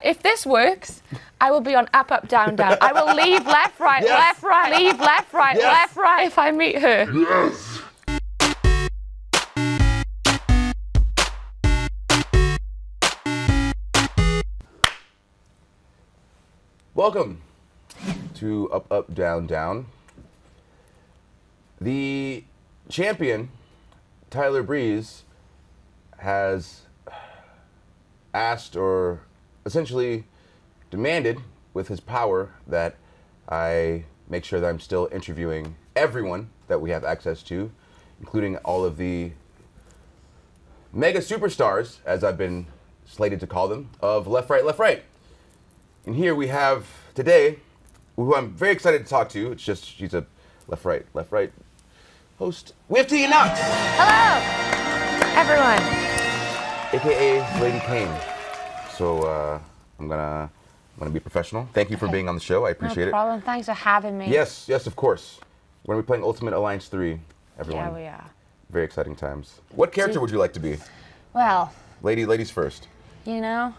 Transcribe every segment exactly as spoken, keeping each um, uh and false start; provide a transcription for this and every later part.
If this works, I will be on up, up, down, down. I will leave left, right, Yes. left, right, leave left, right, Yes. left, right if I meet her. Yes! Welcome to Up, Up, Down, Down. The champion, Tyler Breeze, has asked or essentially demanded with his power that I make sure that I'm still interviewing everyone that we have access to, including all of the mega superstars, as I've been slated to call them, of Left, Right, Left, Right. And here we have today, who I'm very excited to talk to. It's just, she's a Left, Right, Left, Right host. We have Tia Knox! Hello, everyone. A K A Lady Kane. So uh, I'm gonna, I'm gonna be professional. Thank you for Okay. being on the show. I appreciate No it. problem. Thanks for having me. Yes, yes, of course. We're gonna be playing Ultimate Alliance three, everyone. Yeah, we are. Very exciting times. What character would you like to be? Well, Lady, ladies first. you know,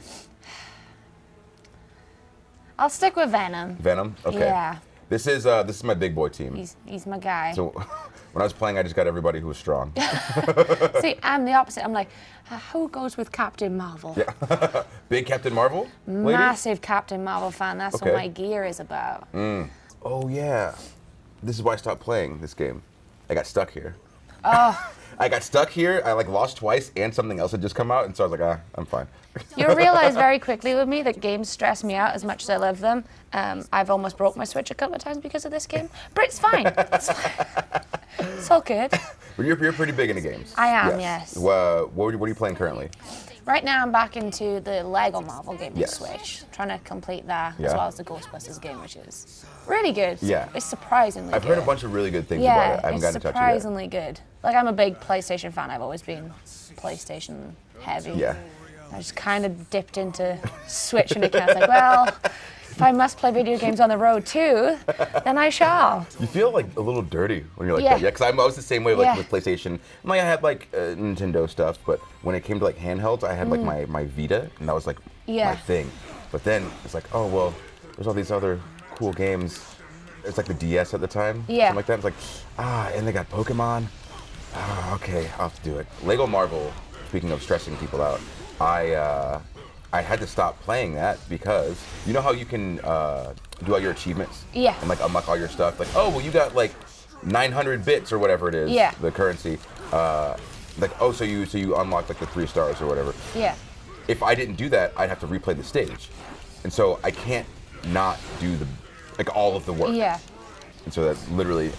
I'll stick with Venom. Venom. Okay. Yeah. This is uh, this is my big boy team. He's he's my guy. So when I was playing, I just got everybody who was strong. See, I'm the opposite. I'm like, uh, who goes with Captain Marvel? Yeah. Big Captain Marvel. Lady? Massive Captain Marvel fan. That's Okay. what my gear is about. Mm. Oh yeah. This is why I stopped playing this game. I got stuck here. Oh. I got stuck here. I like lost twice, and something else had just come out, and so I was like, ah, I'm fine. You'll realize very quickly with me that games stress me out as much as I love them. Um, I've almost broke my Switch a couple of times because of this game, but it's fine. It's fine. It's all good. But you're, you're pretty big into games. I am, yes. Uh, what, are you, what are you playing currently? Right now I'm back into the Lego Marvel game Yes. on Switch, trying to complete that, Yeah. as well as the Ghostbusters game, which is really good. Yeah. It's surprisingly I've good. heard a bunch of really good things yeah, about it. I haven't it's gotten to touch it yet. surprisingly good. Like, I'm a big PlayStation fan. I've always been PlayStation heavy. Yeah. I just kind of dipped into Switch and accounts. Like, well, if I must play video games on the road too, then I shall. You feel like a little dirty when you're like Yeah. that. Yeah, because I was the same way like Yeah. with PlayStation. I'm like, I had like uh, Nintendo stuff, but when it came to like handhelds, I had like my, my Vita, and that was like Yeah. my thing. But then it's like, oh, well, there's all these other cool games. It's like the D S at the time. Yeah. Something like that. It's like, ah, and they got Pokemon. Ah, okay, I'll have to do it. Lego Marvel, speaking of stressing people out, I uh, I had to stop playing that because you know how you can uh, do all your achievements? Yeah. And like unlock all your stuff. Like, oh, well, you got like nine hundred bits or whatever it is. Yeah. The currency. Uh, like, oh, so you so you unlocked like the three stars or whatever. Yeah. If I didn't do that, I'd have to replay the stage, and so I can't not do the like all of the work. Yeah. And so that's literally.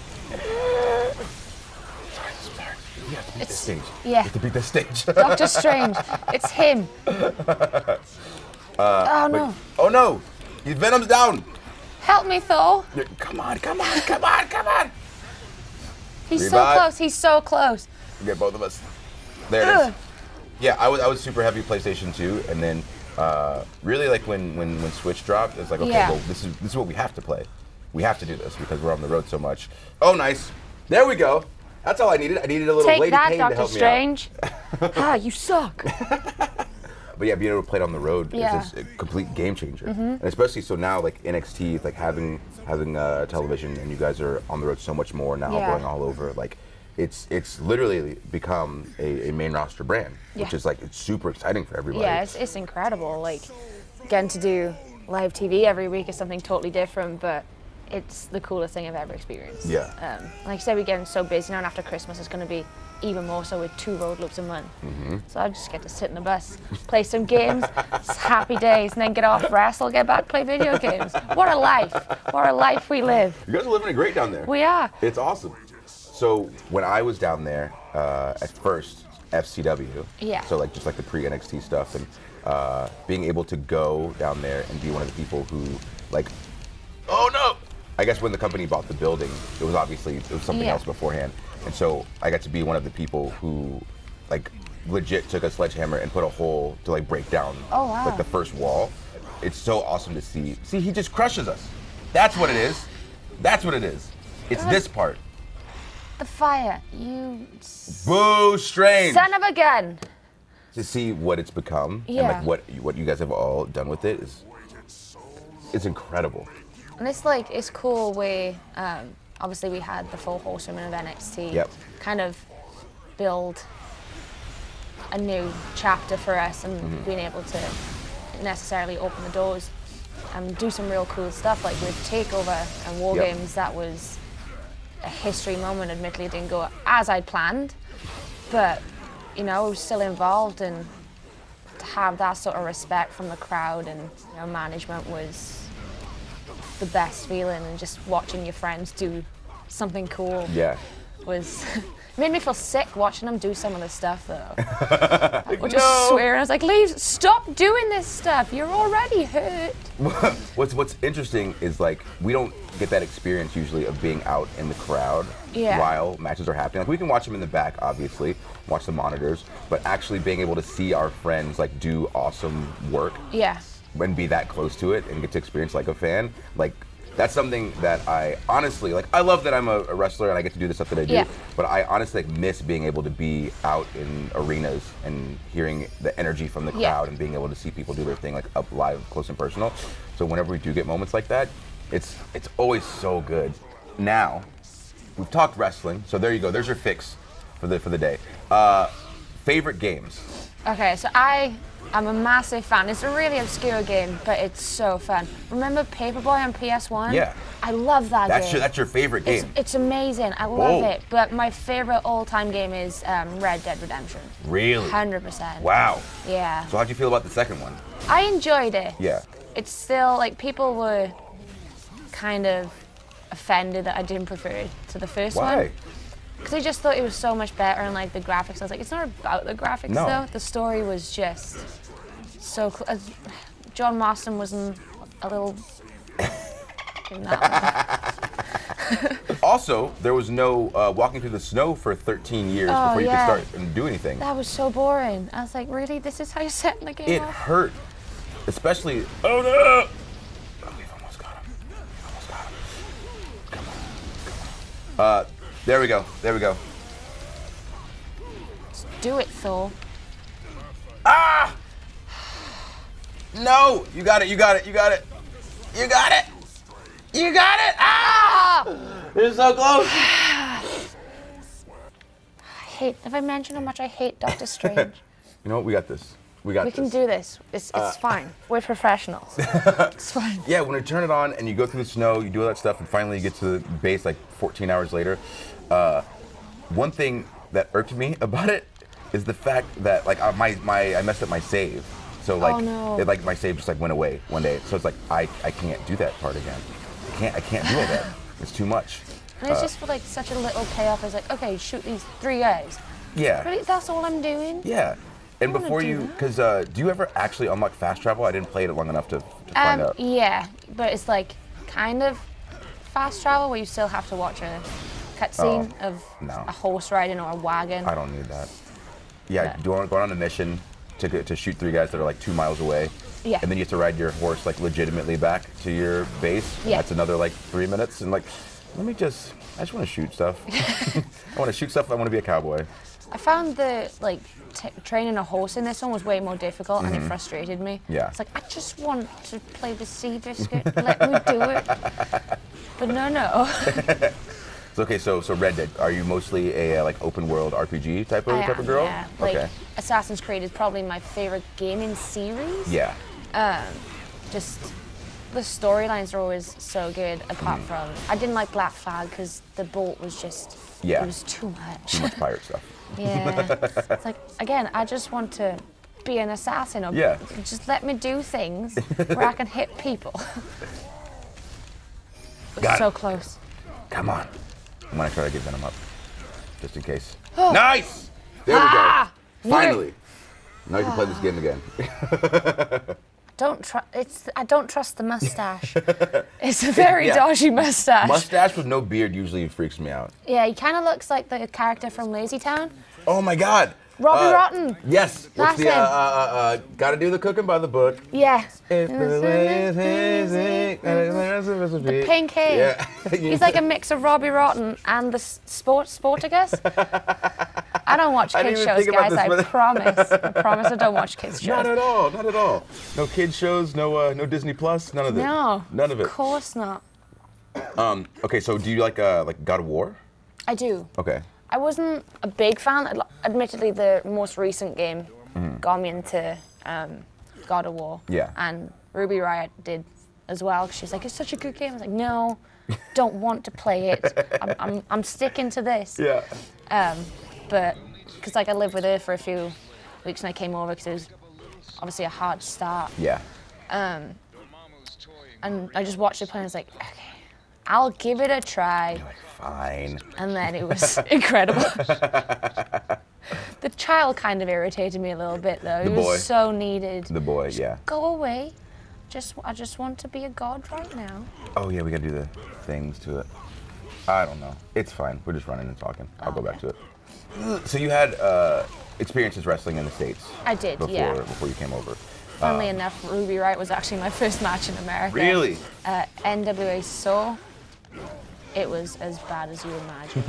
You have to beat this stage. Yeah. You have to beat this stage. Doctor Strange. It's him. Uh, oh no. But- oh no! His Venom's down! Help me, Thor. Yeah, Come on, come on, come on, come on! He's so Revive. close. He's so close. Get both of us. There it Ugh. is. Yeah, I was I was super heavy PlayStation two, and then uh, really like when, when when Switch dropped, it's like okay, Yeah. well this is this is what we have to play. We have to do this because we're on the road so much. Oh, nice. There we go. That's all I needed. I needed a little Take Lady that, Kane to Doctor help Strange. Ah, you suck. me out. But yeah, being able to play it on the road Yeah. is just a complete game changer, and especially so now like N X T, like having having uh, television, and you guys are on the road so much more now, Yeah. going all over. Like, it's it's literally become a, a main roster brand, which Yeah. is like it's super exciting for everybody. Yeah, it's, it's incredible. Like, getting to do live T V every week is something totally different, but it's the coolest thing I've ever experienced. Yeah. Um, like I said, we're getting so busy now, and after Christmas, it's going to be even more so with two road loops a month. Mm-hmm. So I just get to sit in the bus, play some games, it's happy days, and then get off, wrestle, get back, play video games. What a life! What a life we live. You guys are living it great down there. We are. It's awesome. So when I was down there uh, at first, F C W. Yeah. So like just like the pre-N X T stuff, and uh, being able to go down there and be one of the people who like, oh no! I guess when the company bought the building, it was obviously it was something Yeah. else beforehand, and so I got to be one of the people who, like, legit took a sledgehammer and put a hole to like break down Oh, wow. like the first wall. It's so awesome to see. See, he just crushes us. That's what it is. That's what it is. It's this part. The fire, you Boo, Strange. son of a gun. to see what it's become Yeah. and like what what you guys have all done with it is it's incredible. And it's like, it's cool where, um, obviously we had the full horsewomen of N X T Yep. kind of build a new chapter for us and Mm-hmm. being able to necessarily open the doors and do some real cool stuff like with TakeOver and War Yep. Games. That was a history moment. Admittedly, it didn't go as I'd planned, but you know, I was still involved, and to have that sort of respect from the crowd and you know, management was the best feeling, and just watching your friends do something cool Yeah. was it made me feel sick watching them do some of the stuff though. Or just No. swearing. I was like, leave, stop doing this stuff. You're already hurt. What's What's interesting is like we don't get that experience usually of being out in the crowd Yeah. while matches are happening. Like we can watch them in the back, obviously, watch the monitors, but actually being able to see our friends like do awesome work Yeah. and be that close to it and get to experience like a fan, like that's something that I honestly like. I love that I'm a, a wrestler and I get to do the stuff that I do, Yeah. but I honestly like, miss being able to be out in arenas and hearing the energy from the crowd Yeah. and being able to see people do their thing like up live, close and personal. So whenever we do get moments like that, it's it's always so good. Now, we've talked wrestling, so there you go. There's your fix for the for the day. Uh, favorite games. Okay, so I am a massive fan. It's a really obscure game, but it's so fun. Remember Paperboy on P S one? Yeah. I love that That's game. your that's your favorite It's, game. it's amazing. I love Whoa. it. But my favorite all-time game is um, Red Dead Redemption. Really? one hundred percent. Wow. Yeah. So how'd you feel about the second one? I enjoyed it. Yeah. It's still, like, people were kind of offended that I didn't prefer it to the first one. Why? Because I just thought it was so much better, and like the graphics, I was like, it's not about the graphics No. though. The story was just so cool. As John Marston wasn't a little. in that one. Also, there was no uh, walking through the snow for thirteen years Oh, before you yeah. could start and do anything. That was so boring. I was like, really? This is how you're setting the game It up? hurt, especially. Oh no! Oh, we've almost got him. Almost got him. Come on. Come on. Uh, there we go. There we go. Do it, Thor. Ah! No! You got it. You got it. You got it. You got it. You got it. Ah! You're so close. I hate. Have I mentioned how much I hate Doctor Strange? You know what? We got this. We got We this. can do this. It's, it's Uh, fine. We're professionals. It's fine. Yeah, when you turn it on and you go through the snow, you do all that stuff, and finally you get to the base like fourteen hours later. Uh, one thing that irked me about it is the fact that like uh, my my I messed up my save, so like Oh, no. it, like my save just like went away one day. So it's like I I can't do that part again. I can't I can't do all that. It's too much. And it's Uh, just for like such a little payoff. It's like, okay, shoot these three guys. Yeah. Really? That's all I'm doing? Yeah. And wanna before do you, that. because uh, do you ever actually unlock fast travel? I didn't play it long enough to, to find Um, out. yeah, but it's like kind of fast travel where you still have to watch a cutscene Oh, of no. a horse riding or a wagon. I don't need that. Yeah, Yeah. going going on a mission to go- to shoot three guys that are like two miles away. Yeah. And then you have to ride your horse like legitimately back to your base. Yeah. That's another like three minutes. And like, let me just, I just want to shoot stuff. I want to shoot stuff. I want to be a cowboy. I found the like t- training a horse in this one was way more difficult, and it frustrated me. Mm-hmm. Yeah. It's like I just want to play the Seabiscuit. Let me do it. But no, no. So, okay, so so Red Dead. Are you mostly a uh, like open world R P G type of I type am, of girl? yeah. Like Okay. Assassin's Creed is probably my favorite gaming series. Yeah. Just the storylines are always so good. Apart Mm. from I didn't like Black Flag because the bolt was just Yeah. it was too much. Too much pirate stuff. Yeah. It's like again, I just want to be an assassin or Yeah. just let me do things where I can hit people. Got so it. close. Come on. I'm gonna try to get Venom up, just in case. Nice. There we Ah! go. Finally. Now you can play this game again. Don't trust. It's. I don't trust the mustache. It's a very Yeah. dodgy mustache. Mustache with no beard usually freaks me out. Yeah, he kind of looks like the character from Lazy Town. Oh my God. Robbie Uh, Rotten. Yes. What's That's the, uh, him. uh, uh, uh, gotta do the cooking by the book. Yeah. It's the way it's easy, The pink hair. Yeah. He's like a mix of Robbie Rotten and the s- sport Sporticus. I don't watch I didn't kids even shows, think about guys. this, I but- promise. I promise I don't watch kids shows. Not at all. Not at all. No kids shows. No. Uh, no Disney Plus. None of it. No. None of it. Of course not. Um. Okay. So, do you like uh like God of War? I do. Okay. I wasn't a big fan. Ad- Admittedly, the most recent game got me into um, God of War. Yeah. And Ruby Riot did as well. 'Cause she's like, it's such a good game. I was like, no, don't want to play it. I'm, I'm, I'm sticking to this. Yeah. Um, but because like I lived with her for a few weeks and I came over because it was obviously a hard start. Yeah. Um, and I just watched it play and I was like, okay, I'll give it a try. You're like, fine. And then it was incredible. The child kind of irritated me a little bit though. The He boy. was so needed. The boy. Yeah. Go away. Just I just want to be a god right now. Oh yeah, we gotta do the things to it. I don't know. It's fine. We're just running and talking. I'll go back to it. So you had uh, experiences wrestling in the States. I did, before, yeah. Before you came over. Funnily enough, Ruby Riot was actually my first match in America. Really? Uh, N W A Soul. It was as bad as you imagine.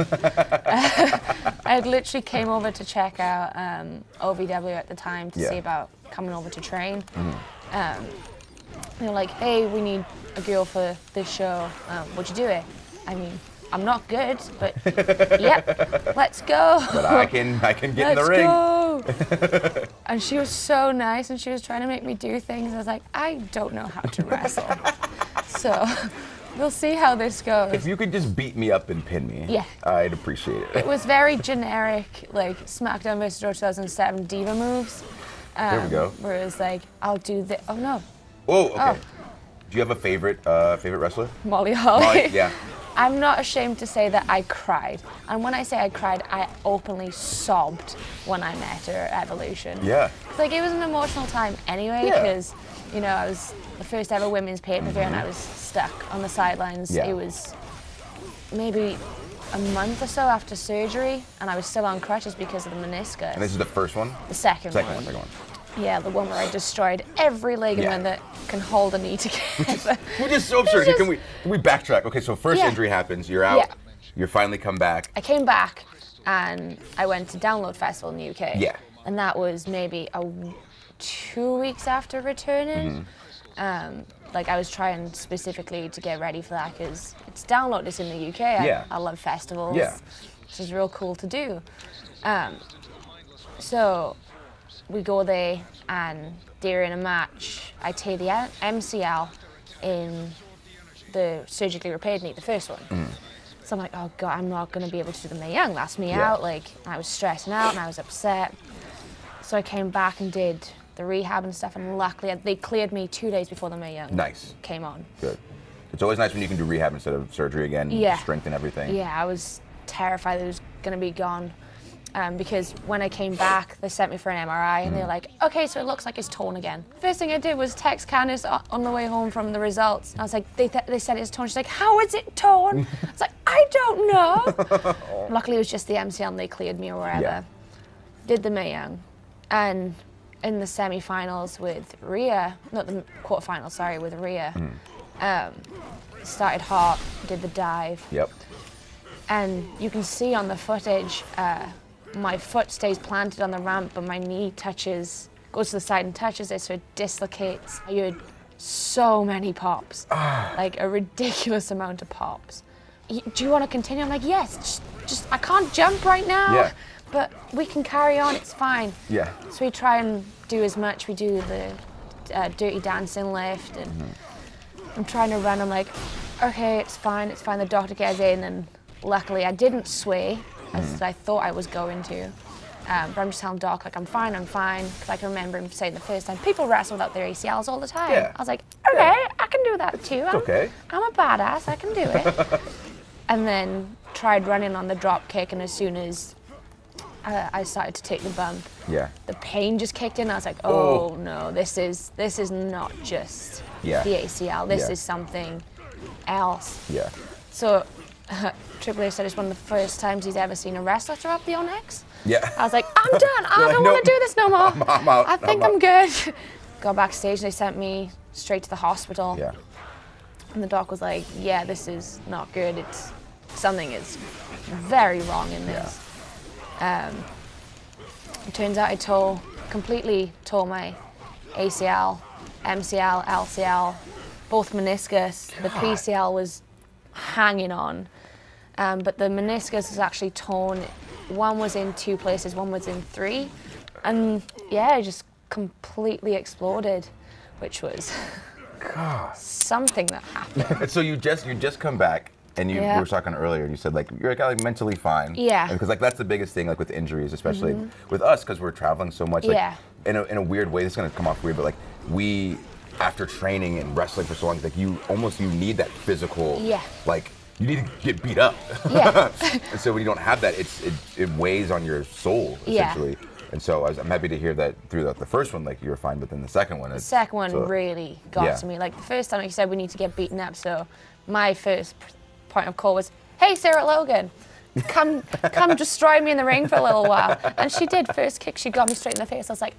I had literally came over to check out um, O V W at the time to Yeah. see about coming over to train. Um, they were like, hey, we need a girl for this show. Um, would you do it? I mean, I'm not good, but yep, let's go. But I can, I can get in the Let's ring. go. And she was so nice, and she was trying to make me do things. I was like, I don't know how to wrestle. So we'll see how this goes. If you could just beat me up and pin me, Yeah. I'd appreciate it. It was very generic, like SmackDown versus Raw two thousand seven diva moves. Um, There we go. Where it was like, I'll do the. Oh no, Whoa. Okay. Oh. Do you have a favorite, uh, favorite wrestler? Molly Holly. Molly, yeah. I'm not ashamed to say that I cried. And when I say I cried, I openly sobbed when I met her at Evolution. Yeah. It's like it was an emotional time anyway, Yeah. because, you know, I was the first ever women's pay-per-view and I was stuck on the sidelines. Yeah. It was maybe a month or so after surgery and I was still on crutches because of the meniscus. And this is the first one? the second, Second one. one, second one. Yeah, the one where I destroyed every ligament Yeah. that can hold a knee together. Which is so absurd. just- Can we can we backtrack? Okay, so first Yeah. injury happens. You're out. Yeah. You're finally come back. I came back and I went to Download Festival in the U K. Yeah. And that was maybe a w- two weeks after returning. Um, like I was trying specifically to get ready for that because it's Download is in the U K. I, Yeah. I love festivals. Yeah. Which is real cool to do. Um, so we go there and during a match, I take the M- M C L in the surgically repaired knee, the first one. So I'm like, oh God, I'm not gonna be able to do the Mae Young. That's me Yeah. out. Like, I was stressing out and I was upset. So I came back and did the rehab and stuff, and luckily they cleared me two days before the Mae Young Nice. came on. Good. It's always nice when you can do rehab instead of surgery again. Yeah. Strengthen everything. Yeah, I was terrified that it was gonna be gone. Um, because when I came back, they sent me for an M R I and they were like, okay, so it looks like it's torn again. First thing I did was text Candice o- on the way home from the results. I was like, they, th- they said it's torn. She's like, how is it torn? I was like, I don't know. Luckily, it was just the M C L and they cleared me or wherever. Yeah. Did the Mae Young. And in the semi-finals with Rhea, not the quarterfinals, sorry, with Rhea, um, started hot, did the dive. Yep. And you can see on the footage, uh, my foot stays planted on the ramp, but my knee touches, goes to the side and touches it, so it dislocates. I heard so many pops, like a ridiculous amount of pops. Y- Do you want to continue? I'm like, yes, just, just, I can't jump right now, Yeah. but we can carry on, it's fine. Yeah. So we try and do as much. We do the uh, Dirty Dancing lift, and I'm trying to run. I'm like, okay, it's fine, it's fine. The doctor gets in, and luckily I didn't sway as I thought I was going to. Um, but I'm just telling Doc, like, I'm fine, I'm fine. Because I can remember him saying the first time, people wrestle without their A C Ls all the time. Yeah. I was like, okay, I can do that too. I'm, okay. I'm a badass, I can do it. And then tried running on the drop kick, and as soon as uh, I started to take the bump, Yeah. the pain just kicked in. I was like, oh, Oh. no, this is this is not just Yeah. the A C L. This Yeah. is something else. Yeah. So uh, Triple H said it's one of the first times he's ever seen a wrestler throw up the Onyx. Yeah. I was like, I'm done. I You're don't like, want to "Nope, do this no more. I'm, I'm out. I think I'm, I'm good. Got backstage, they sent me straight to the hospital. Yeah. And the doc was like, yeah, this is not good. It's something is very wrong in this. Yeah. Um, it turns out I tore, completely tore my A C L, M C L, L C L, both meniscus. God. The P C L was hanging on, um, but the meniscus is actually torn. One was in two places, one was in three, and yeah, it just completely exploded, which was God. something that happened. So you just you just come back. And you, yeah. we were talking earlier, and you said like you're like mentally fine. Yeah. Because like that's the biggest thing, like with injuries, especially mm-hmm. with us, because we're traveling so much. Like, yeah. In a in a weird way, this is gonna come off weird, but like we, after training and wrestling for so long, like you almost you need that physical. Yeah. Like you need to get beat up. Yeah. And so when you don't have that, it's it, it weighs on your soul essentially. Yeah. And so I was, I'm happy to hear that through the, the first one, like you were fine, but then the second one. The second one so, really got yeah. to me. Like the first time, like you said, we need to get beaten up. So my first point of call was, hey, Sarah Logan, come come destroy me in the ring for a little while. And she did. First kick, she got me straight in the face. I was like,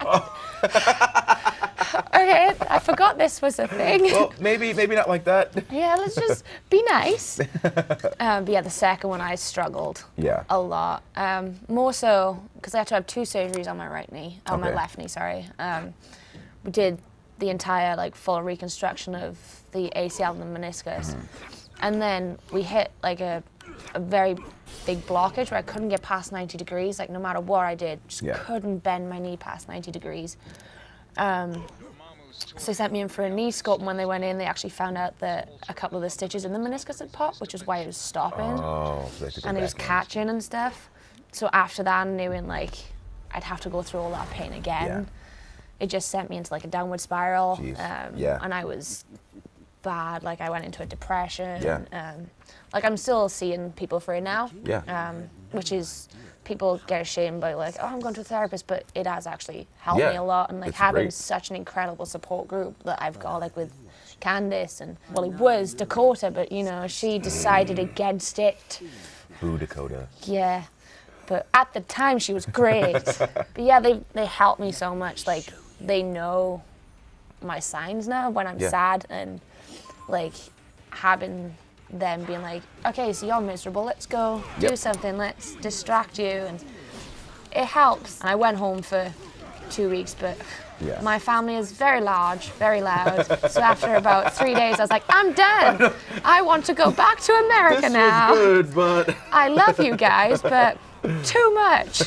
okay, I forgot this was a thing. Well, maybe maybe not like that. Yeah, let's just be nice. Um, but yeah, the second one, I struggled yeah. a lot. Um, more so because I had to have two surgeries on my right knee, on okay. my left knee, sorry. Um, we did the entire like full reconstruction of the A C L and the meniscus. Mm-hmm. And then we hit like a, a very big blockage where I couldn't get past ninety degrees. Like no matter what I did, just yeah. couldn't bend my knee past ninety degrees. Um, so they sent me in for a knee scope, and when they went in, they actually found out that a couple of the stitches in the meniscus had popped, which is why it was stopping. Oh, so and it was catching and stuff. So after that, knowing like I'd have to go through all that pain again, yeah. it just sent me into like a downward spiral. Um, yeah. And I was bad. Like I went into a depression. Yeah. Um, like I'm still seeing people for it now. Yeah. Um, which is people get ashamed by like, oh, I'm going to a therapist, but it has actually helped yeah. me a lot. And like it's having great. such an incredible support group that I've got, like with Candice and well, it was Dakota, but you know she decided against it. Boo, Dakota. Yeah. But at the time she was great. But yeah, they they helped me so much. Like they know my signs now when I'm yeah. sad, and like having them being like, okay, so you're miserable, let's go do yep. something, let's distract you, and it helps. And I went home for two weeks, but yeah. my family is very large, very loud. So after about three days, I was like, I'm done. I want to go back to America this now. Was good, but I love you guys, but too much.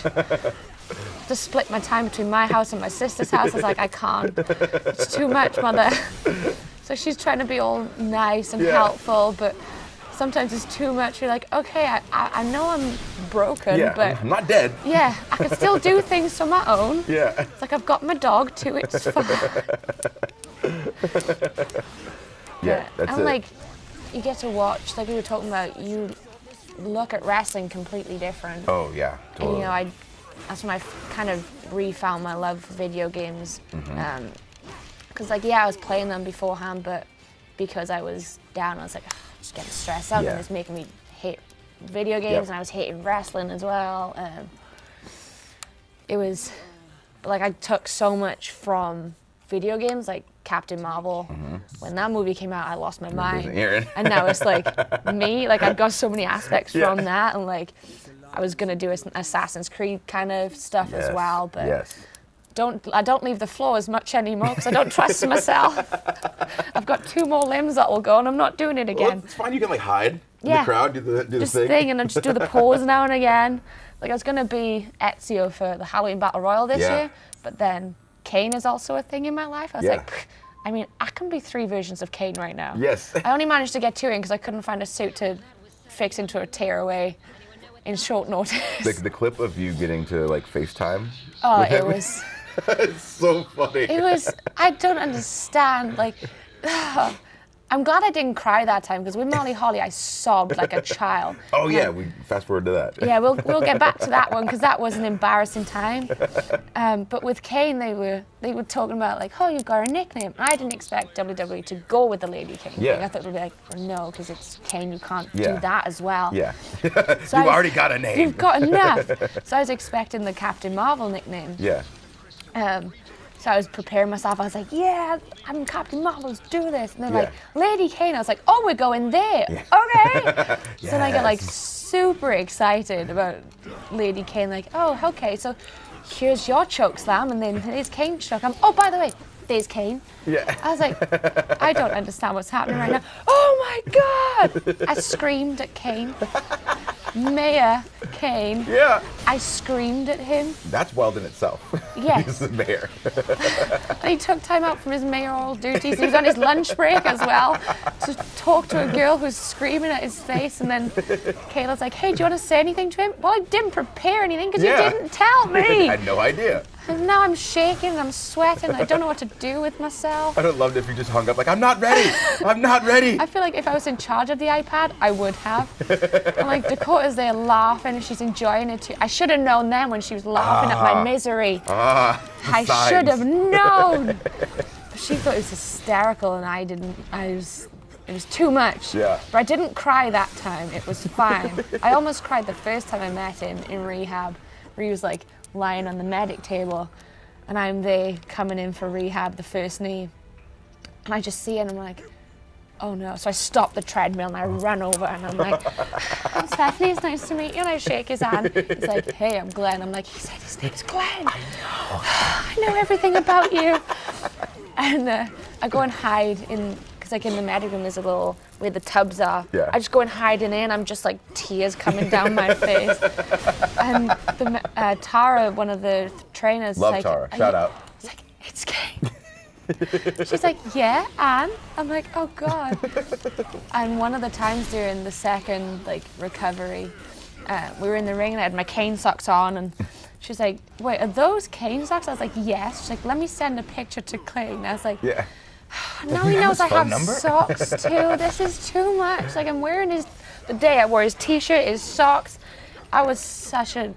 To split my time between my house and my sister's house, I was like, I can't. It's too much, mother. So she's trying to be all nice and yeah. helpful, but sometimes it's too much. You're like, okay, I, I, I know I'm broken, yeah, but I'm not dead. Yeah, I can still do things on my own. Yeah. It's like I've got my dog too, it's fine. Yeah, that's and it. like, you get to watch, like we were talking about, you look at wrestling completely different. Oh yeah, totally. And you know, I, that's when I kind of re-found my love for video games. Mm-hmm. um, Because, like, yeah, I was playing them beforehand, but because I was down, I was like, oh, just getting stressed out, yeah. and it's making me hate video games, yep. and I was hating wrestling as well. Um, it was, like, I took so much from video games, like Captain Marvel. Mm-hmm. When that movie came out, I lost my mind. And now it's, like, me. Like, I've got so many aspects yeah. from that, and, like, I was going to do Assassin's Creed kind of stuff yes. as well, but... Yes. Don't, I don't leave the floor as much anymore because I don't trust myself. I've got two more limbs that will go and I'm not doing it again. Well, it's fine, you can like hide yeah. in the crowd, do the, do just the thing. thing. And I just do the pose now and again. Like I was going to be Ezio for the Halloween Battle Royal this yeah. year, but then Kane is also a thing in my life. I was yeah. like, I mean, I can be three versions of Kane right now. Yes. I only managed to get two in because I couldn't find a suit to fix into a tearaway in short notice. The, the clip of you getting to like FaceTime. Oh, it was... It's so funny. It was, I don't understand, like, I'm glad I didn't cry that time, because with Molly Holly, I sobbed like a child. Oh yeah, Um, we fast forward to that. yeah, we'll we'll get back to that one, because that was an embarrassing time. Um, but with Kane, they were they were talking about like, oh, you've got a nickname. I didn't expect W W E to go with the Lady Kane Yeah. thing. I thought it would be like, oh, no, because it's Kane, you can't Yeah. do that as well. Yeah. So You've I was- already got a name. You've got enough. So I was expecting the Captain Marvel nickname. Yeah. Um, so I was preparing myself. I was like, yeah, I'm Captain Marvel, let's do this. And they're Yeah. like, Lady Kane. I was like, oh, we're going there. Okay. So then I got like Yes. super excited about Lady Kane. Like, oh, okay, so here's your choke slam, and then here's Kane's choke. I'm, oh, by the way, there's Kane. Yeah. I was like, I don't understand what's happening right now. Oh my God! I screamed at Kane. Mayor Kane. Yeah. I screamed at him. That's wild in itself. Yes. He's the mayor. And he took time out from his mayoral duties. He was on his lunch break as well to talk to a girl who's screaming at his face. And then Kayla's like, hey, do you want to say anything to him? Well, I didn't prepare anything because Yeah. you didn't tell I me. had no idea. And now I'm shaking and I'm sweating. I don't know what to do with myself. I'd have loved it if you just hung up like, I'm not ready. I'm not ready. I feel like if I was in charge of the iPad, I would have. And like Dakota's there laughing and she's enjoying it too. I should have known then when she was laughing at my misery. Ah, I signs. should have known. But she thought it was hysterical and I didn't. I was. It was too much. Yeah. But I didn't cry that time. It was fine. I almost cried the first time I met him in rehab, where he was like lying on the medic table, and I'm there coming in for rehab, the first knee, and I just see it and I'm like, oh no. So I stop the treadmill and I run over and I'm like, oh, Stephanie, it's nice to meet you. And I shake his hand. He's like, hey, I'm Glenn. I'm like, he said his name's Glenn. I know. I know everything about you. And uh, I go and hide in, because like in the medic room there's a little, where the tubs are. Yeah. I just go and hide in there and I'm just like tears coming down my face. And the, uh, Tara, one of the trainers, is Love like, Tara. "Are Shout you-" out. It's like, it's Kane. She's like, yeah, and? I'm like, oh God. And one of the times during the second like recovery, uh, we were in the ring and I had my Kane socks on and she's like, wait, are those Kane socks? I was like, yes. She's like, let me send a picture to Clay. And I was like, Yeah. now he knows his I phone have number? socks too. This is too much. Like I'm wearing his, the day I wore his t-shirt, his socks. I was such a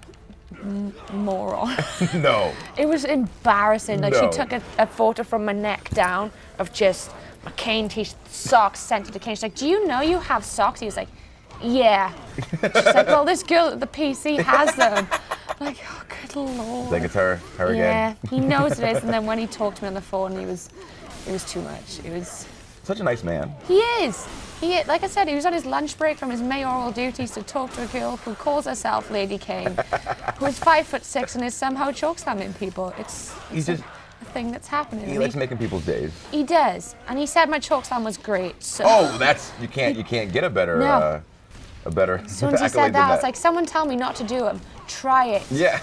m- moron. No. It was embarrassing. Like No. she took a, a photo from my neck down of just my Kane t-shirt, socks, sent it to Kane. She's like, do you know you have socks? He was like, yeah. She's like, well, this girl at the P C has them. I'm like, oh, good Lord. Think it's her. Her Yeah, again. he knows it is. And then when he talked to me on the phone, he was, it was too much. It was, Such a nice man. he is. He, like I said, he was on his lunch break from his mayoral duties to talk to a girl who calls herself Lady Kane, who is five foot six and is somehow chokeslamming people. It's, He's it's just, a, a thing that's happening. he And likes making people's days. he does, and he said my chokeslam was great. So Oh, that's, you can't, you can't get a better, No. uh, a better as soon as he accolade said than that, I was like, someone tell me not to do them. Try it. Yeah.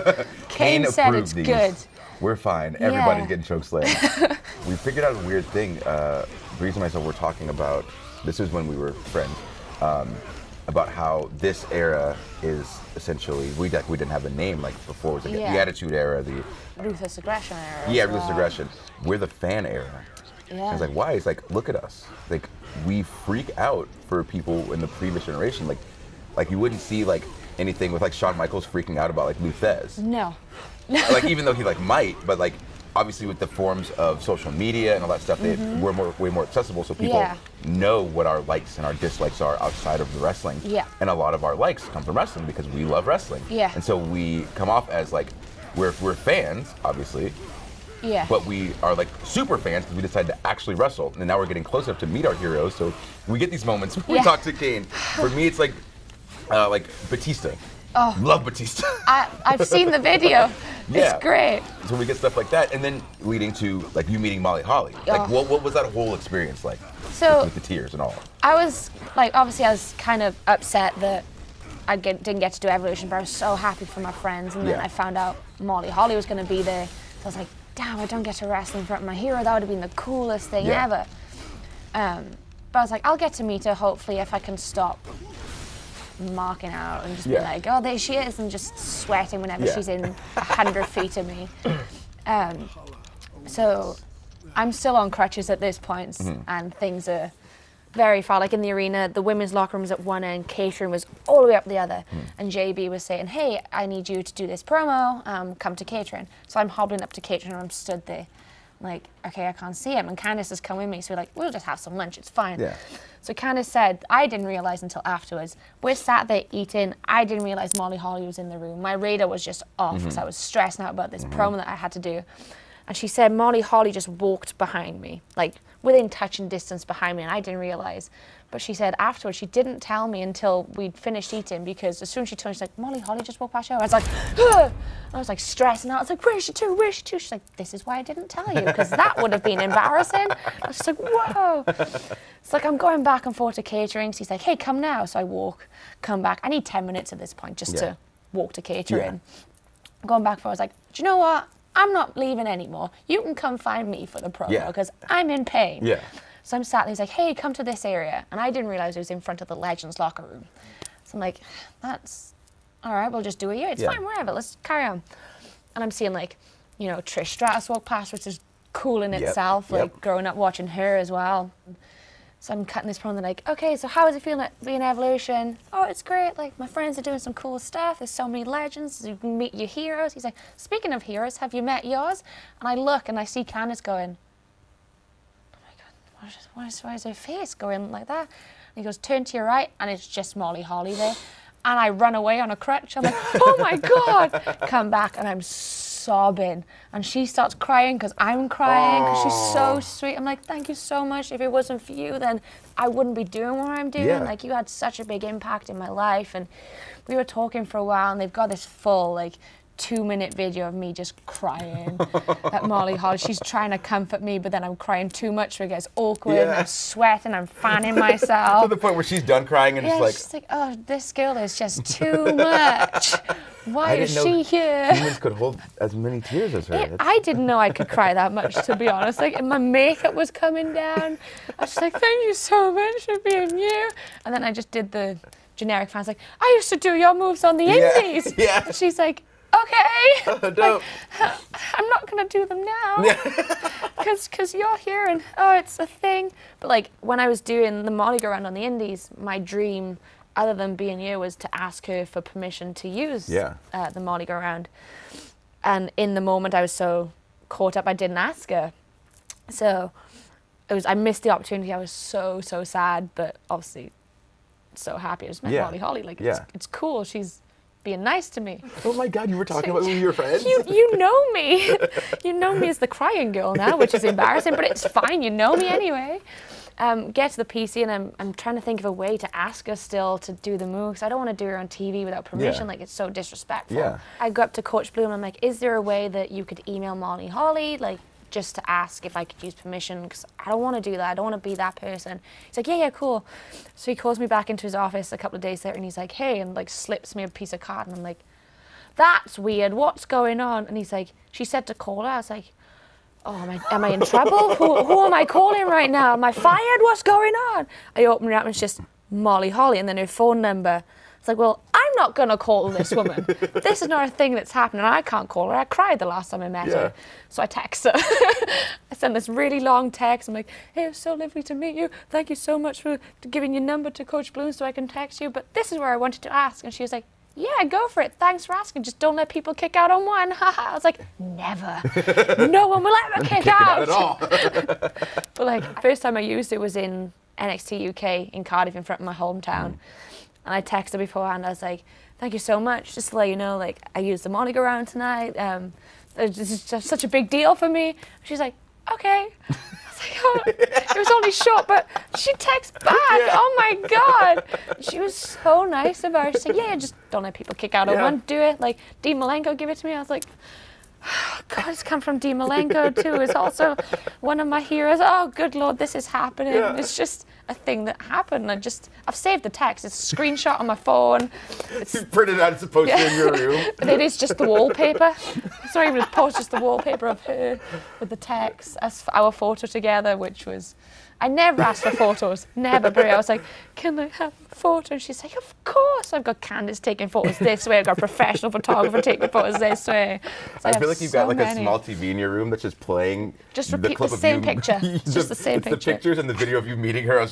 Kane said approved it's these. good. We're fine. Everybody's Yeah. getting chokeslammed. We figured out a weird thing. Uh, Breeze and myself were talking about, this was when we were friends, um, about how this era is essentially, we, like, we didn't have a name like before. It was like Yeah. the Attitude Era, the Ruthless aggression era. yeah, as Ruthless well. Aggression. We're the fan era. Yeah. I was like, why? It's like, look at us. Like, we freak out for people in the previous generation. Like, like you wouldn't see like anything with like Shawn Michaels freaking out about like Luthez. No. Like even though he like might, but like obviously with the forms of social media and all that stuff, they we're more way more accessible, so people Yeah. know what our likes and our dislikes are outside of the wrestling. Yeah. And a lot of our likes come from wrestling because we love wrestling. Yeah. And so we come off as like we're we're fans, obviously, Yeah. but we are like super fans because we decided to actually wrestle, and now we're getting close enough to meet our heroes. So we get these moments when we Yeah. talk to Kane. For me, it's like uh, like Batista. Oh. Love Batista. I, I've seen the video. Yeah. It's great. So we get stuff like that, and then leading to like you meeting Molly Holly. Like, Oh. what, what was that whole experience like? So- with, with the tears and all. I was like, obviously, I was kind of upset that I get, didn't get to do Evolution, but I was so happy for my friends. And then Yeah. I found out Molly Holly was going to be there. So I was like, damn, I don't get to wrestle in front of my hero. That would have been the coolest thing Yeah. ever. Um, but I was like, I'll get to meet her hopefully if I can stop marking out and just Yeah. be like, oh, there she is, and just sweating whenever Yeah. she's in a hundred feet of me. Um, so I'm still on crutches at this point, Mm-hmm. and things are very far, like in the arena, the women's locker room was at one end, catering was all the way up the other. Mm. And J B was saying, hey, I need you to do this promo, um, come to catering. So I'm hobbling up to catering and I'm stood there. Like, okay, I can't see him. And Candice has come with me, so we're like, we'll just have some lunch, it's fine. Yeah. So Candice said, I didn't realize until afterwards, we're sat there eating, I didn't realize Molly Holly was in the room. My radar was just off because mm-hmm. I was stressing out about this mm-hmm. promo that I had to do. And she said, Molly Holly just walked behind me, like within touching distance behind me, and I didn't realize. But she said afterwards, she didn't tell me until we'd finished eating, because as soon as she told me, she's like, Molly Holly just walked past you. I was like, ugh! I was like stressing out. I was like, where's she to? Where's she to? She's like, this is why I didn't tell you, because that would have been embarrassing. I was just like, whoa. It's like, I'm going back and forth to catering. So he's like, hey, come now. So I walk, come back. I need ten minutes at this point just yeah. to walk to catering. Yeah. Going back for, I was like, do you know what? I'm not leaving anymore. You can come find me for the promo, because yeah. I'm in pain. Yeah. So I'm sat there, he's like, hey, come to this area. And I didn't realize it was in front of the Legends locker room. So I'm like, that's, all right, we'll just do it here. It's yeah. fine, wherever, let's carry on. And I'm seeing, like, you know, Trish Stratus walk past, which is cool in yep. itself, like yep. growing up watching her as well. So I'm cutting this promo, and they're like, okay, so how is it feeling at being Evolution? Oh, it's great, like, my friends are doing some cool stuff, there's so many legends, you can meet your heroes. He's like, speaking of heroes, have you met yours? And I look, and I see Candice going, oh my God, what is, what is, why is her face going like that? And he goes, turn to your right, and it's just Molly Holly there. And I run away on a crutch. I'm like, oh my God. Come back, and I'm sobbing. And she starts crying because I'm crying, because she's so sweet. I'm like, thank you so much. If it wasn't for you, then I wouldn't be doing what I'm doing. Yeah. Like, you had such a big impact in my life. And we were talking for a while, and they've got this full, like, two minute video of me just crying at Molly Holly. She's trying to comfort me, but then I'm crying too much, so it gets awkward, yeah. and I'm sweating, I'm fanning myself. To the point where she's done crying and yeah, just like... she's like, oh, this girl is just too much. Why is she here? Humans could hold as many tears as her. It, I didn't know I could cry that much, to be honest. Like, my makeup was coming down. I was just like, thank you so much for being you. And then I just did the generic fans, like, I used to do your moves on the yeah. indies. Yeah. And she's like, okay, oh, dope. Like, I'm not gonna do them now, because because you're here and oh, it's a thing. But like, when I was doing the Molly go round on the indies, my dream, other than being here, was to ask her for permission to use yeah. uh, the Molly go round. And in the moment, I was so caught up, I didn't ask her. So it was, I missed the opportunity. I was so so sad, but obviously so happy. I just met yeah. Molly Holly. Like, yeah. it's, it's cool. She's being nice to me. Oh my God, you were talking about your friends? You you know me. You know me as the crying girl now, which is embarrassing, but it's fine, you know me anyway. Um, get to the P C, and I'm, I'm trying to think of a way to ask her still to do the moves. I don't want to do her on T V without permission, yeah. like, it's so disrespectful. Yeah. I go up to Coach Blue and I'm like, is there a way that you could email Molly Holly, like, just to ask if I could use permission, because I don't want to do that. I don't want to be that person. He's like, yeah, yeah, cool. So he calls me back into his office a couple of days later, and he's like, hey, and like slips me a piece of card, and I'm like, that's weird, what's going on? And he's like, she said to call her. I was like, oh, am I, am I in trouble? who, who am I calling right now? Am I fired? What's going on? I open it up, and it's just Molly Holly, and then her phone number. It's like, well, I'm not going to call this woman. This is not a thing that's happening. I can't call her. I cried the last time I met yeah. her. So I text her. I send this really long text. I'm like, hey, it was so lovely to meet you. Thank you so much for giving your number to Coach Bloom so I can text you. But this is where I wanted to ask. And she was like, yeah, go for it. Thanks for asking. Just don't let people kick out on one. I was like, never. No one will ever kick, kick out. At all. But like, first time I used it was in N X T U K in Cardiff, in front of my hometown. Mm. And I texted her beforehand. I was like, thank you so much. Just to let you know, like, I used the Molly go round tonight. Um, this is just such a big deal for me. She's like, okay. I was like, oh, it was only short, but she texts back. Yeah. Oh my God. She was so nice about it. She said, yeah, just don't let people kick out on yeah. one. Do it. Like, Dean Malenko give it to me. I was like, oh, God, it's come from Dean Malenko too. It's also one of my heroes. Oh, good Lord, this is happening. Yeah. It's just a thing that happened. I just, I've saved the text. It's a screenshot on my phone. It's you printed out as opposed yeah. to in your room. But it is just the wallpaper. It's not even a post, just the wallpaper of her with the text. As for our photo together, which was, I never asked for photos, never. But I was like, can I have a photo? And she's like, of course. I've got Candice taking photos this way. I've got a professional photographer taking photos this way. So I, I feel like you've so got like many. a small T V in your room that's just playing just the repeat clip the of same you. picture. the, just the same it's picture. the pictures and the video of you meeting her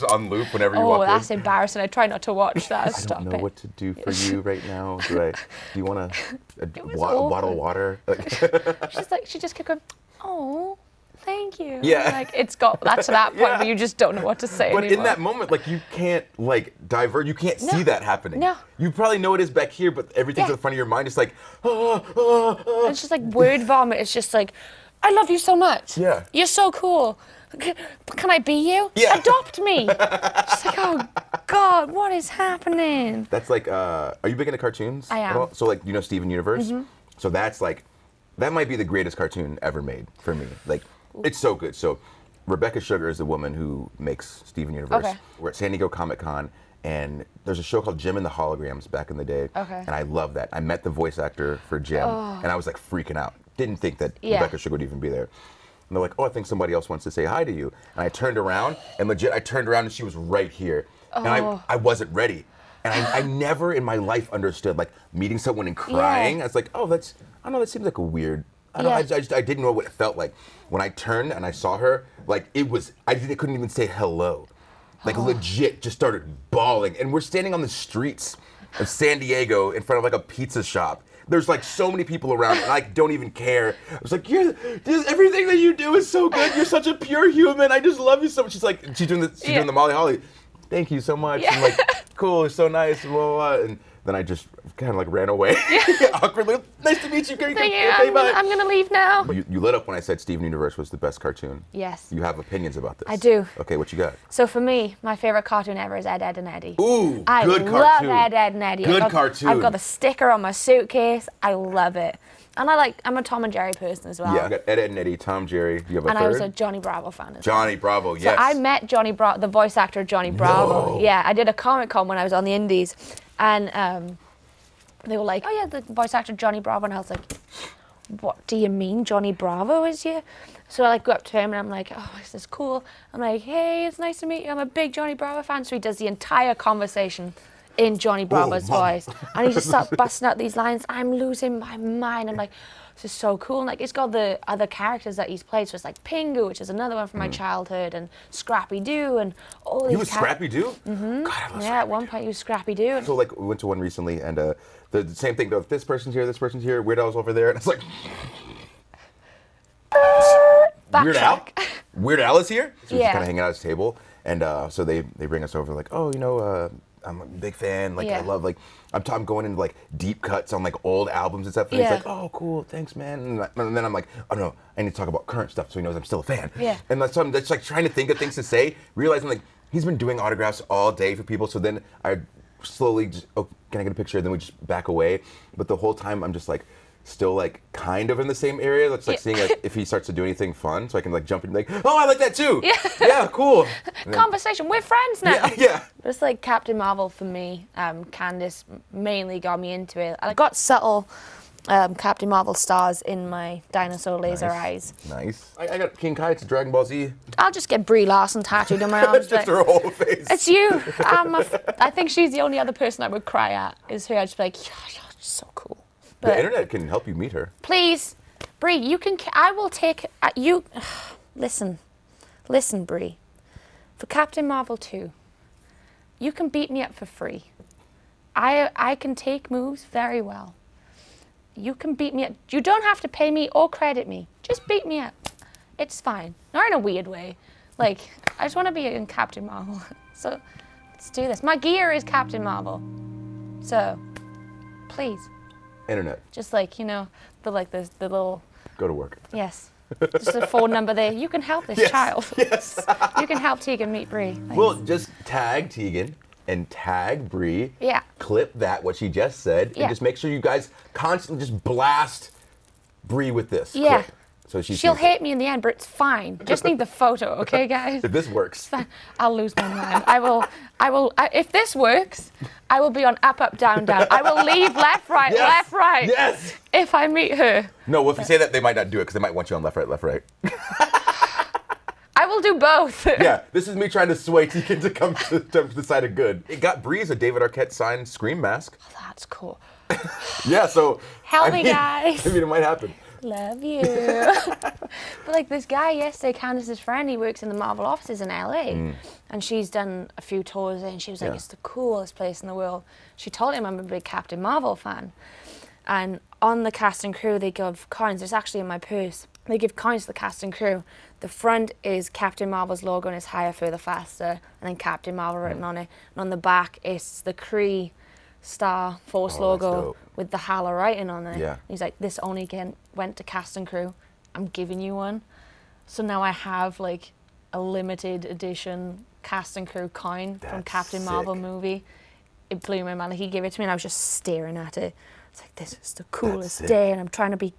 on loop whenever you Oh, walk that's in. embarrassing. I try not to watch that. I Stop don't know it. what to do for you right now. Do I? Do you want a, a, was wa- a bottle of awkward. water? Like, She's like, she just kept going, oh, thank you. Yeah. Like, it's got, that's to that point Yeah. where you just don't know what to say but in anymore. that moment, like you can't like divert. You can't see No. that happening. No. You probably know it is back here, but everything's Yeah. in the front of your mind. It's like, ah, ah, ah. It's just like word vomit. It's just like, I love you so much. Yeah. You're so cool. C- Can I be you? Yeah. Adopt me. Just like, oh, God, what is happening? That's like, uh, are you big into cartoons? I at am. all? So like, you know Steven Universe? So that's like, that might be the greatest cartoon ever made for me. Like, it's so good. So Rebecca Sugar is the woman who makes Steven Universe. Okay. We're at San Diego Comic Con, and there's a show called Jim and the Holograms back in the day. Okay. And I love that. I met the voice actor for Jim, and I was like freaking out. Didn't think that Yeah. Rebecca Sugar would even be there. And they're like, oh, I think somebody else wants to say hi to you. And I turned around, and legit, I turned around, and she was right here. And I, I wasn't ready. And I, I never in my life understood, like, meeting someone and crying. I was like, oh, that's, I don't know, that seems like a weird, I don't know, I, Yeah. just, I, just, I didn't know what it felt like. When I turned and I saw her, like, it was, I didn't, couldn't even say hello. Like, legit, just started bawling. And we're standing on the streets of San Diego in front of, like, a pizza shop. There's like so many people around, and I don't even care. I was like, "You're this, everything that you do is so good. You're such a pure human. I just love you so much." She's like, she's doing the, she's Yeah. doing the Molly Holly. Thank you so much. Yeah. I'm like, cool, you're so nice. Blah, blah, blah. And then I just kind of like ran away, awkwardly. Nice to meet you. Can you Thank come- you. okay, I'm, bye. gonna, I'm gonna leave now. You, you lit up when I said Steven Universe was the best cartoon. Yes. You have opinions about this. I do. Okay, what you got? So for me, my favorite cartoon ever is Ed, Ed, and Eddie. Ooh, I good love cartoon. Ed, Ed, and Eddie. Good I've got, cartoon. I've got the sticker on my suitcase. I love it. And I like, I'm a Tom and Jerry person as well. Yeah, I got Ed, Ed, and Eddie, Tom, Jerry. Do you have a and third? I was a Johnny Bravo fan as well. Johnny Bravo, yes. So I met Johnny Bravo, the voice actor Johnny Bravo. No. Yeah, I did a Comic Con when I was on the Indies, and um, they were like, "Oh yeah, the voice actor Johnny Bravo," and I was like, "What do you mean, Johnny Bravo is you?" So I like go up to him and I'm like, "Oh, this is cool." I'm like, "Hey, it's nice to meet you. I'm a big Johnny Bravo fan." So he does the entire conversation in Johnny Bravo's Mom. voice, and he just starts busting out these lines. I'm losing my mind. I'm like, this is so cool. And like, it's got the other characters that he's played. So it's like Pingu, which is another one from my childhood, and Scrappy Doo, and all these. He was char- Scrappy Doo? Mm-hmm. God, I love Yeah, at one point he was Scrappy Doo. So like we went to one recently, and uh, the, the same thing. This person's here, this person's here. Weird Al's over there, and it's like Weird Al. Backtrack. Weird Al is here. So we're Yeah. just kind of hanging out at his table, and uh, so they they bring us over like, oh, you know, uh, I'm a big fan. Like I Yeah. love like I'm, t- I'm going into like deep cuts on like old albums and stuff. And Yeah. he's like, oh, cool, thanks, man. And, I- and then I'm like, oh no, I need to talk about current stuff so he knows I'm still a fan. Yeah. And that's so I'm just like trying to think of things to say, realizing like he's been doing autographs all day for people. So then I slowly just, oh, can I get a picture? Then we just back away. But the whole time I'm just like still like kind of in the same area. That's like Yeah. seeing like, if he starts to do anything fun, so I can like jump in like, oh, I like that too. Yeah, yeah, cool. And then- Conversation. We're friends now. yeah, yeah. Just like Captain Marvel for me, um, Candice mainly got me into it. I got subtle um, Captain Marvel stars in my dinosaur laser eyes. Nice. I, I got King Kai to Dragon Ball Z. I'll just get Brie Larson tattooed on my arms. It's just her whole face. It's you. I'm a f- I think she's the only other person I would cry at. Is her. I'd just be like, yeah, you're so cool. The internet can help you meet her. Please, Brie, you can. I will take uh, you. Listen, listen, Brie. For Captain Marvel two, you can beat me up for free. I I can take moves very well. You can beat me up. You don't have to pay me or credit me. Just beat me up. It's fine. Not in a weird way. Like, I just want to be in Captain Marvel. So let's do this. My gear is Captain Marvel. So please. Internet. Just like, you know, the like the the little Go to work. yes. Just a phone number there. You can help this Yes, child. Yes. You can help Tegan meet Brie. Thanks. Well, just tag Tegan and tag Bree. Yeah. Clip that, what she just said, Yeah. and just make sure you guys constantly just blast Bree with this. Yeah. clip, so she She'll sees it. hate me in the end, but it's fine. Just need the photo, okay, guys? If this works. I'll lose my mind. I will. I will. I, if this works, I will be on up, up, down, down. I will leave left, right, Yes. left, right. Yes. If I meet her, No, well, if you say that, they might not do it because they might want you on left, right, left, right. I will do both. Yeah, this is me trying to sway Tegan to come to, to the side of good. It got Bree's a David Arquette signed Scream mask. That's cool. Yeah, so Help I me, mean, guys. I mean, it might happen. Love you. But like this guy yesterday, Candace's friend, he works in the Marvel offices in L A. Mm. And she's done a few tours and she was like, yeah. It's the coolest place in the world. She told him I'm a big Captain Marvel fan. And on the cast and crew, they give coins. It's actually in my purse. They give coins to the cast and crew. The front is Captain Marvel's logo and it's higher, further, faster. And then Captain Marvel written on it. And on the back, it's the Kree Star Force oh, logo with the Hala writing on it. Yeah. He's like, this only again went to cast and crew. I'm giving you one. So now I have like a limited edition cast and crew coin That's from Captain sick. Marvel movie. It blew my mind. He gave it to me and I was just staring at it. It's like, this is the coolest day, and I'm trying to be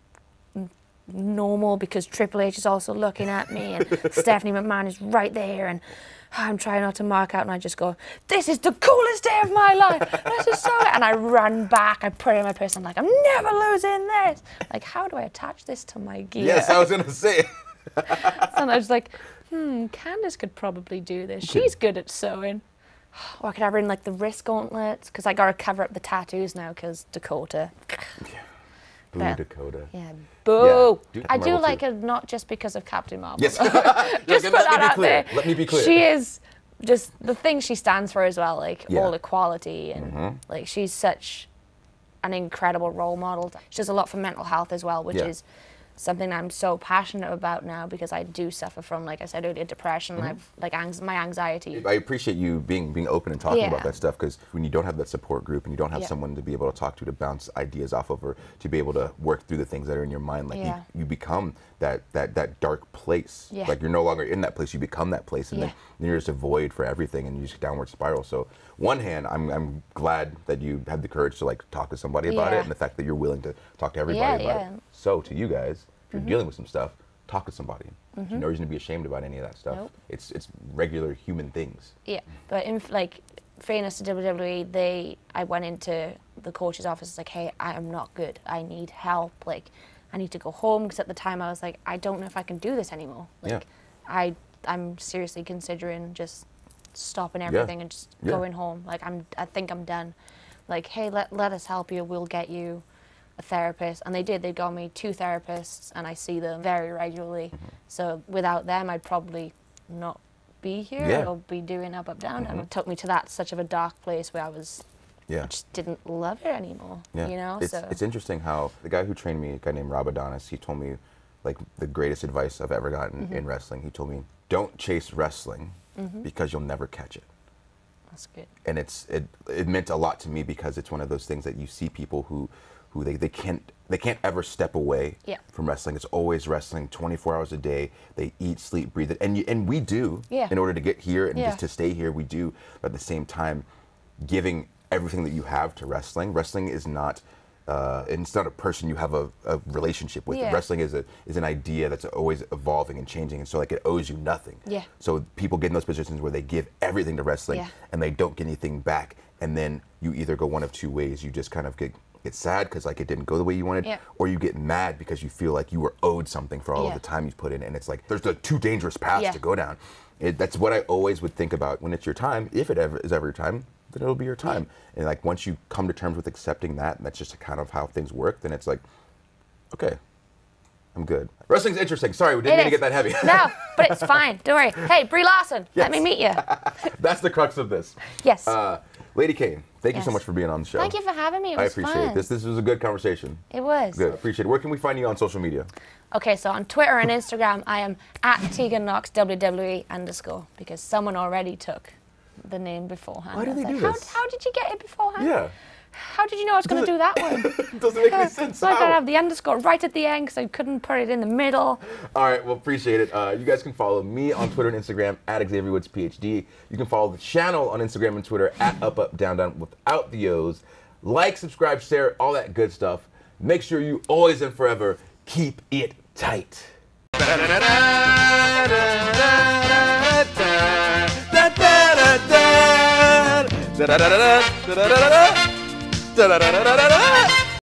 normal because Triple H is also looking at me and Stephanie McMahon is right there, and I'm trying not to mark out, and I just go, this is the coolest day of my life. This is so, and I run back, I put it in my purse, I'm like, I'm never losing this. Like, how do I attach this to my gear? Yes, I was gonna say. And I was like, hmm, Candace could probably do this. She's good at sewing. Or I could have her in like the wrist gauntlets, because I gotta cover up the tattoos now because Dakota. Yeah. Boo, but, Dakota. Yeah, boo. Yeah, I do Marvel like too. her not just because of Captain Marvel. Yes. Just like, put let that me out be clear. there. Let me be clear. She is just the thing she stands for as well, like yeah. all equality, and mm-hmm. like she's such an incredible role model. She does a lot for mental health as well, which yeah. is something I'm so passionate about now because I do suffer from, like I said earlier, depression. Mm-hmm. I've like ang my anxiety. I appreciate you being being open and talking yeah. about that stuff, because when you don't have that support group and you don't have yeah. someone to be able to talk to to bounce ideas off of, or to be able to work through the things that are in your mind, like yeah. you, you become that that that dark place. Yeah. Like you're no longer in that place, you become that place, and yeah. then, then you're just a void for everything, and you just downward spiral. So one hand, I'm I'm glad that you had the courage to like talk to somebody about yeah. it, and the fact that you're willing to talk to everybody yeah, about yeah. it. So to you guys, if you're mm-hmm. dealing with some stuff, talk to somebody. Mm-hmm. There's no reason to be ashamed about any of that stuff. Nope. It's it's regular human things. Yeah, but in like fairness to W W E, they I went into the coach's office like, hey, I am not good. I need help. Like, I need to go home, because at the time I was like, I don't know if I can do this anymore. Like, yeah. I I'm seriously considering just stopping everything yeah. and just yeah. going home. Like, I'm I think I'm done. Like, hey, let let us help you. We'll get you a therapist. And they did. They got me two therapists, and I see them very regularly. Mm-hmm. So without them, I'd probably not be here yeah. or be doing Up, Up, Down. Mm-hmm. And it took me to that such of a dark place where I was, yeah. I just didn't love it anymore. Yeah. You know. It's, so it's interesting how the guy who trained me, a guy named Rob Adonis, he told me like the greatest advice I've ever gotten mm-hmm. in wrestling. He told me, don't chase wrestling mm-hmm. because you'll never catch it. That's good. And it's it it meant a lot to me, because it's one of those things that you see people who who they, they can't they can't ever step away yeah. from wrestling. It's always wrestling twenty-four hours a day. They eat, sleep, breathe it. And you, and we do yeah. in order to get here and yeah. just to stay here, we do. But at the same time, giving everything that you have to wrestling. Wrestling is not uh, it's not a person you have a, a relationship with. Yeah. Wrestling is a is an idea that's always evolving and changing, and so like it owes you nothing. Yeah. So people get in those positions where they give everything to wrestling yeah. and they don't get anything back, and then you either go one of two ways. You just kind of get get sad because like it didn't go the way you wanted, yeah. or you get mad because you feel like you were owed something for all yeah. of the time you put in, and it's like there's the two dangerous paths yeah. to go down. It, that's what I always would think about when it's your time. If it ever is ever your time, then it'll be your time. And like once you come to terms with accepting that, and that's just kind of how things work, then it's like, okay, I'm good. Wrestling's interesting. Sorry, we didn't It mean to is. get that heavy. No, but it's fine. Don't worry. Hey, Brie Larson, Yes. let me meet you. That's the crux of this. Yes. Uh, Lady Kane, thank Yes. you so much for being on the show. Thank you for having me. It I was appreciate fun. it. This this was a good conversation. It was. Good. Appreciate it. Where can we find you on social media? Okay, so on Twitter and Instagram, I am at Tegan Knox W W E underscore, because someone already took the name beforehand. Why do I was they like, do how, this? How did you get it bebeforehand? Yeah. How did you know I was going to do that one? It doesn't make any sense. So I How? gotta have the underscore right at the end because I couldn't put it in the middle. All right, well, appreciate it. Uh, you guys can follow me on Twitter and Instagram at Xavier Woods PhD. You can follow the channel on Instagram and Twitter at Up Up Down Down without the O's. Like, subscribe, share, all that good stuff. Make sure you always and forever keep it tight. Da da da da da da da da da da da da da da da da